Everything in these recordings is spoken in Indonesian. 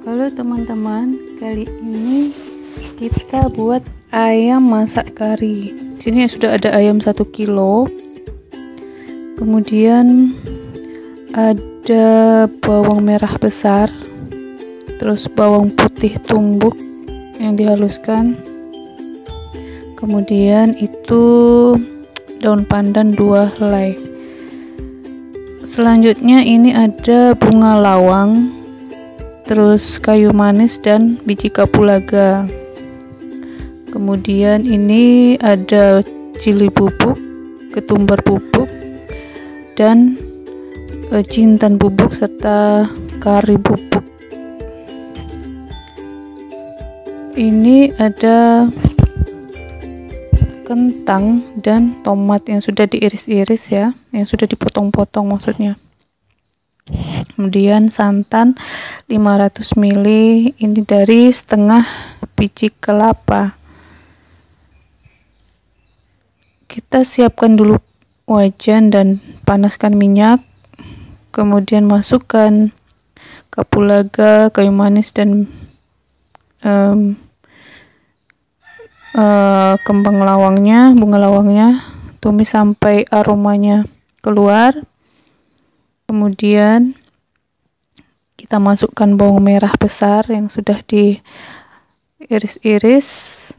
Halo teman-teman, kali ini kita buat ayam masak kari. Sini sudah ada ayam 1 kilo. Kemudian ada bawang merah besar, terus bawang putih tumbuk yang dihaluskan. Kemudian itu daun pandan 2 helai. Selanjutnya ini ada bunga lawang, terus kayu manis dan biji kapulaga. Kemudian ini ada cili bubuk, ketumbar bubuk, dan jintan bubuk serta kari bubuk. Ini ada kentang dan tomat yang sudah diiris-iris ya, yang sudah dipotong-potong maksudnya. Kemudian santan 500 ml, ini dari setengah biji kelapa. Kita siapkan dulu wajan dan panaskan minyak, kemudian masukkan kapulaga, kayu manis dan kembang lawangnya, bunga lawangnya, tumis sampai aromanya keluar. Kemudian kita masukkan bawang merah besar yang sudah diiris-iris.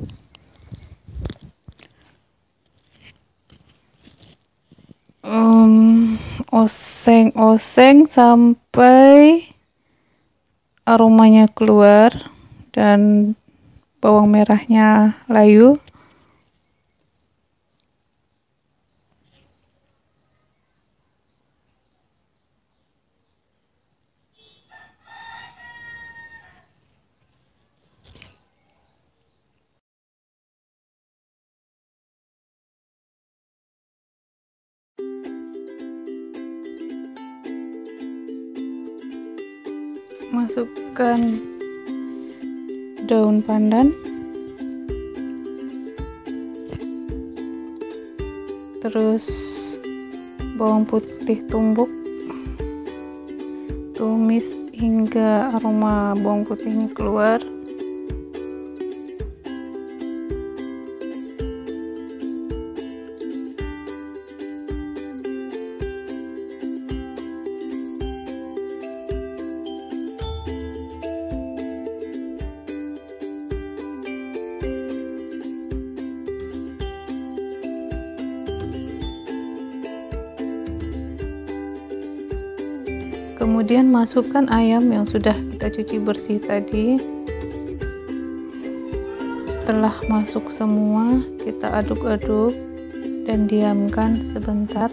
Oseng-oseng sampai aromanya keluar dan bawang merahnya layu. Masukkan daun pandan, terus bawang putih tumbuk, tumis hingga aroma bawang putihnya keluar. Kemudian masukkan ayam yang sudah kita cuci bersih tadi. Setelah masuk semua, kita aduk-aduk dan diamkan sebentar.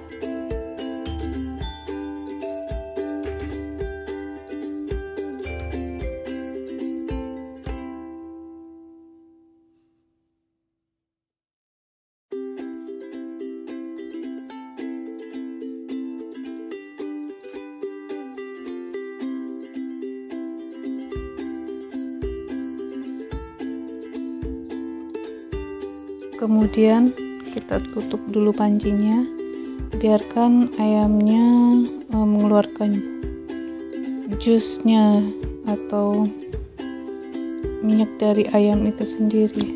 Kemudian kita tutup dulu pancinya, biarkan ayamnya mengeluarkan jusnya atau minyak dari ayam itu sendiri.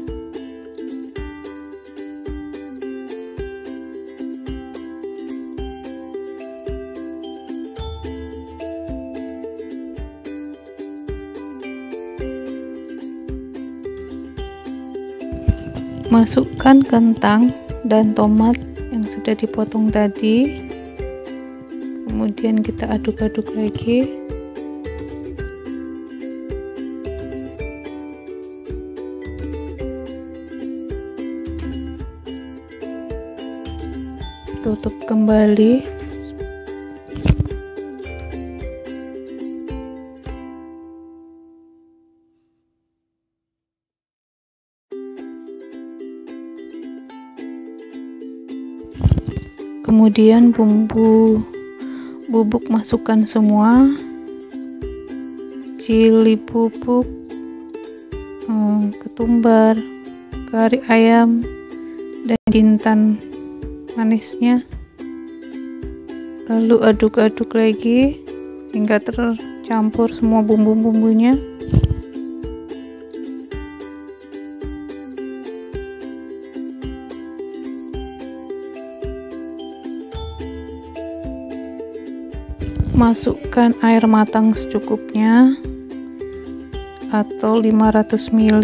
Masukkan kentang dan tomat yang sudah dipotong tadi, kemudian kita aduk-aduk lagi. Tutup kembali. Kemudian bumbu bubuk masukkan semua, cili bubuk, ketumbar, kari ayam, dan jintan manisnya. Lalu aduk-aduk lagi hingga tercampur semua bumbu-bumbunya. Masukkan air matang secukupnya atau 500 ml.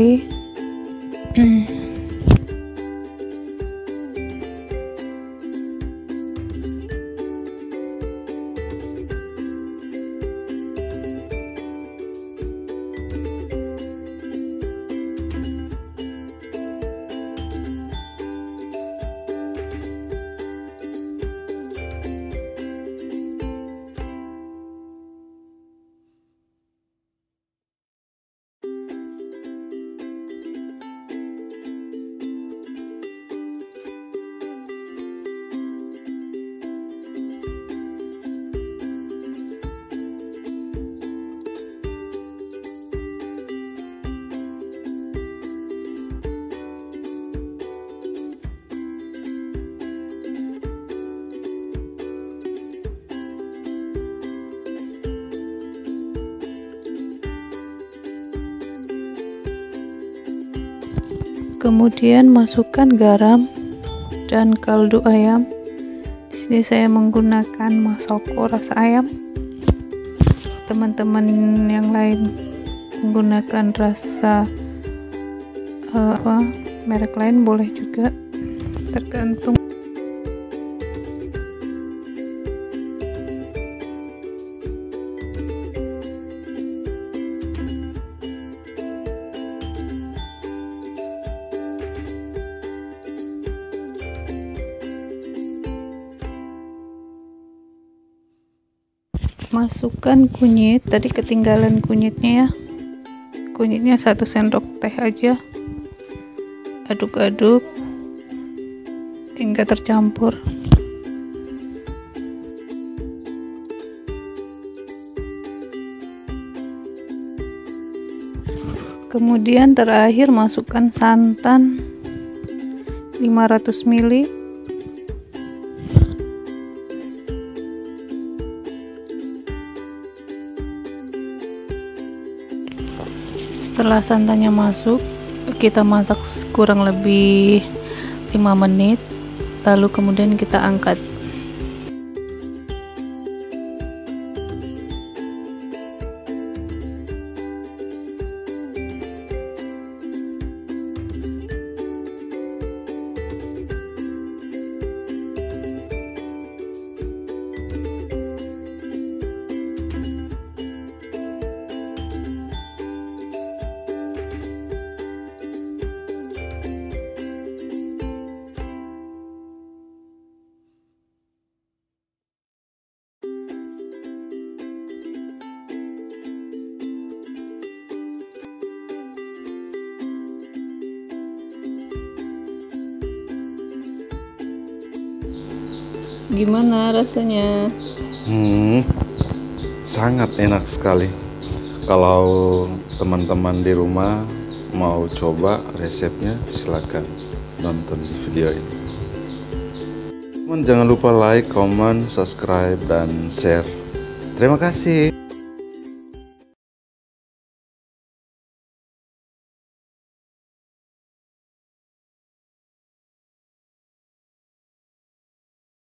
Kemudian masukkan garam dan kaldu ayam. Di sini saya menggunakan Masoko rasa ayam. Teman-teman yang lain menggunakan rasa merek lain boleh juga, tergantung. Masukkan kunyit, tadi ketinggalan kunyitnya ya. Kunyitnya 1 sendok teh aja. Aduk-aduk hingga tercampur. Kemudian terakhir masukkan santan 500 ml. Setelah santannya masuk, kita masak kurang lebih 5 menit, lalu kemudian kita angkat. Gimana rasanya? Sangat enak sekali. Kalau teman-teman di rumah mau coba resepnya, silakan nonton di video ini. Jangan lupa like, comment, subscribe, dan share. Terima kasih.